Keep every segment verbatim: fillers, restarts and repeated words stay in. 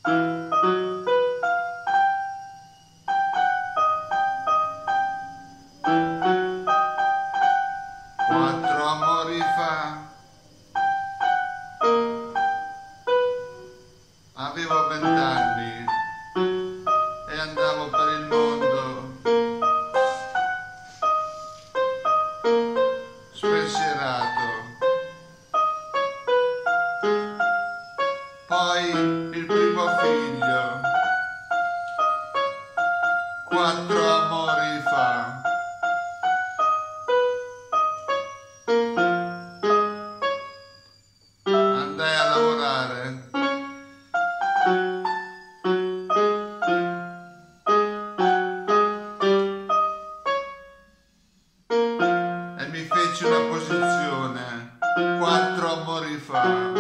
Quattro amori fa avevo vent'anni e andavo per il mondo spensierato. Poi il primo figlio, quattro amori fa. Andai a lavorare. E mi feci una posizione, quattro amori fa.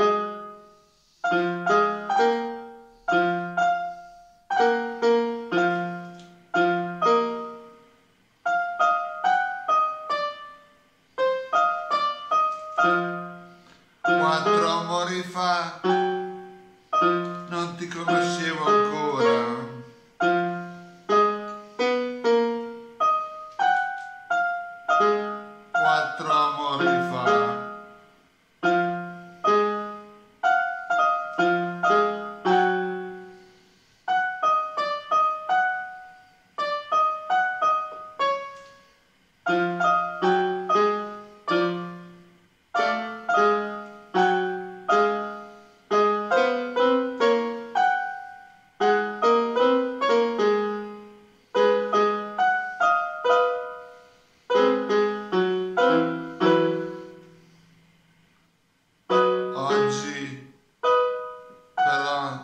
Quattro amori fa non ti conoscevo ancora. Quattro amori fa. Oggi però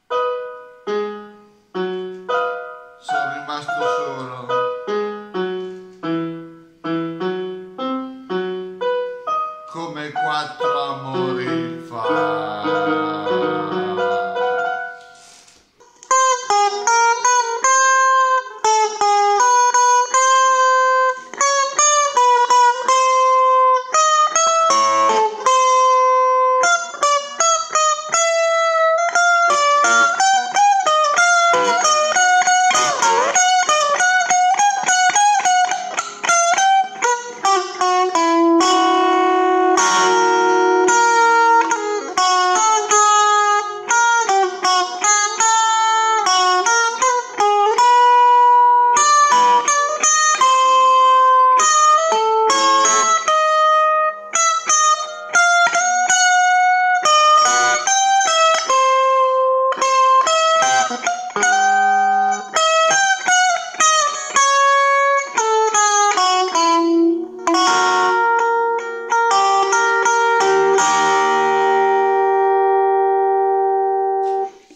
sono rimasto solo, come quattro amori.